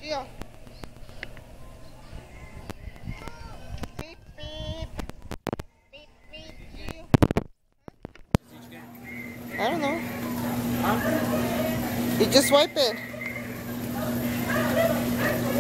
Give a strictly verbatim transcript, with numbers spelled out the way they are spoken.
Gio. Beep, beep. Beep, beep, Gio. I don't know. Huh? You just wipe it.